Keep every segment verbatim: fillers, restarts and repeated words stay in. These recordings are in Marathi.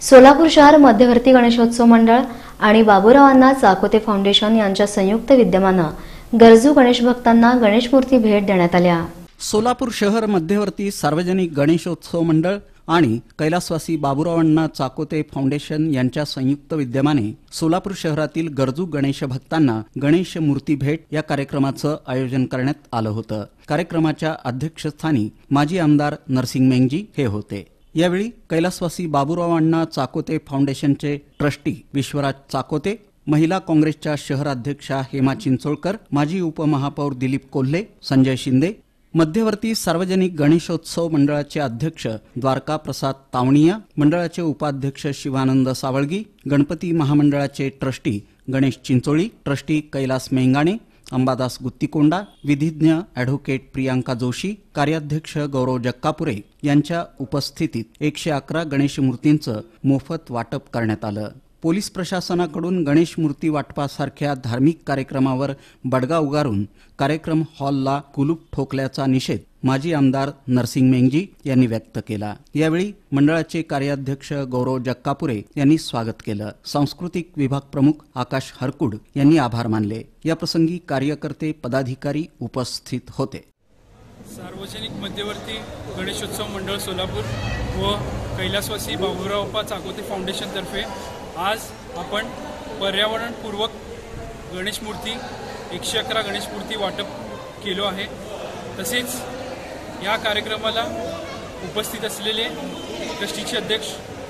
सोलापूर शहर मध्यवर्ती गणेशोत्सव मंडळ आणि बाबूरावांना चाकोते फाउंडेशन यांच्या संयुक्त विद्यमाने गरजू गणेश भक्तांना गणेश मूर्ती भेट देण्यात आल्या। सोलापूर शहर मध्यवर्ती सार्वजनिक गणेशोत्सव मंडळ आणि कैलासवासी बाबूरावांना चाकोते फाउंडेशन यांच्या संयुक्त विद्यमाने सोलापूर शहरातील गरजू गणेश भक्तांना गणेश मूर्ती भेट या कार्यक्रमाचं आयोजन करण्यात आलं होतं। कार्यक्रमाच्या अध्यक्षस्थानी माजी आमदार नरसिंग मेंगजी हे होते। यावेळी कैलासवासी बाबूरावांना चाकोते फाउंडेशनचे ट्रस्टी विश्वराज चाकोते, महिला काँग्रेसच्या शहराध्यक्षा हेमा चिंचोळकर, माजी उपमहापौर दिलीप कोल्हे, संजय शिंदे, मध्यवर्ती सार्वजनिक गणेशोत्सव मंडळाचे अध्यक्ष द्वारका प्रसाद तावणिया, मंडळाचे उपाध्यक्ष शिवानंद सावळगी, गणपती महामंडळाचे ट्रस्टी गणेश चिंचोळी, ट्रस्टी कैलास मेंगाणे, अंबादास गुत्तीकोंडा, विधिज्ञ ॲडव्होकेट प्रियांका जोशी, कार्याध्यक्ष गौरव जक्कापुरे यांच्या उपस्थितीत एकशे अकरा गणेश मूर्तींचं मोफत वाटप करण्यात आलं। पोलीस प्रशासनाकडून गणेश मूर्ती वाटपासारख्या धार्मिक कार्यक्रमावर बडगा उगारून कार्यक्रम हॉलला कुलूप ठोकल्याचा निषेध माजी आमदार नरसिंग मेंगजी यांनी व्यक्त केला। यावेळी मंडळाचे कार्याध्यक्ष गौरव जक्कापुरे यांनी स्वागत केलं। सांस्कृतिक विभाग प्रमुख आकाश हरकुड यांनी आभार मानले। या प्रसंगी कार्यकर्ते पदाधिकारी उपस्थित होते। सार्वजनिक मध्यवर्ती गणेशोत्सव मंडळ सोलापूर व कैलासवासी बाबूराव चाकोते फाउंडेशन तर्फे आज आपण पर्यावरणपूर्वक गणेश मूर्ती एकशे अकरा गणेश मूर्ती वाटप केलो आहे। तसेच या कार्यक्रमाला उपस्थित असलेले ट्रस्टीचे अध्यक्ष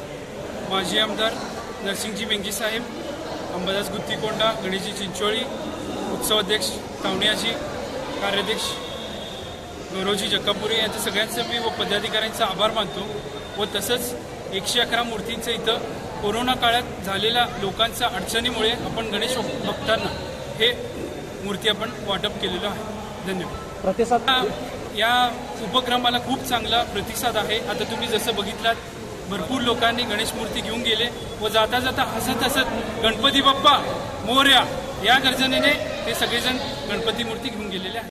माजी आमदार नरसिंगजी मेंगजी साहेब, अंबादास गुत्तीकोंडा, गणेशजी चिंचोळी, उत्सव अध्यक्ष तावणियाजी, कार्याध्यक्ष गौरवजी जक्कापुरे यांच्या सगळ्यांचे मी व पदाधिकाऱ्यांचा आभार मानतो। व तसंच एकशे अकरा मूर्तींचं इथं कोरोना काळात झालेल्या लोकांच्या अडचणीमुळे आपण गणेश भक्तांना हे मूर्ती आपण वाटप केलेलं आहे। धन्यवाद। प्रतिसाद या उपक्रमाला खूप चांगला प्रतिसाद आहे। आता तुम्ही जसं बघितलात भरपूर लोकांनी गणेश मूर्ती घेऊन गेले व जाता जाता हसत हसत गणपती बाप्पा मोरया या गर्जनेने ते सगळेजण गणपती मूर्ती घेऊन गेलेले आहेत।